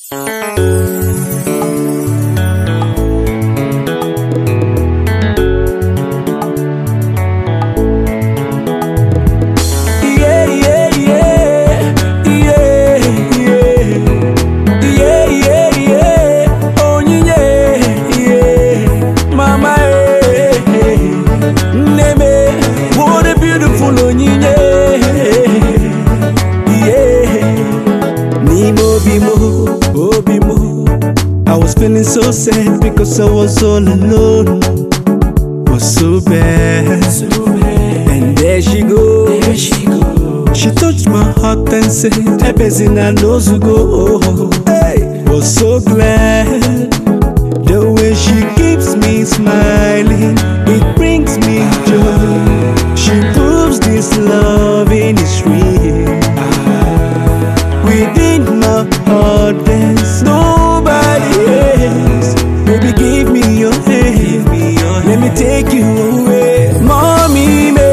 I was feeling so sad because I was all alone. Was so bad. And there she goes. She touched my heart and said, Ebezina knows who go. Hey, was so glad. The way she keeps me smiling, it brings me joy. She proves this loving is real. Within my heart there's nobody else. Baby, give me your hand. Let me take you away. Mommy, me,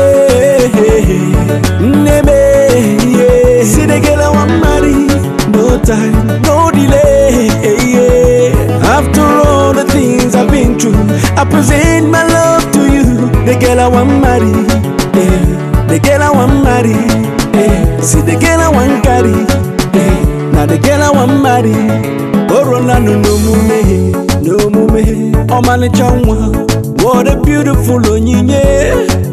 yeah. See the girl I want marry. No time, no delay, yeah. After all the things I've been through, I present my love to you. The girl I want marry, yeah. The girl I want marry, yeah. See the girl I want carry, yeah. Now the girl I want marry. Corona no mume, no mume. Oh man, what a beautiful onyinye.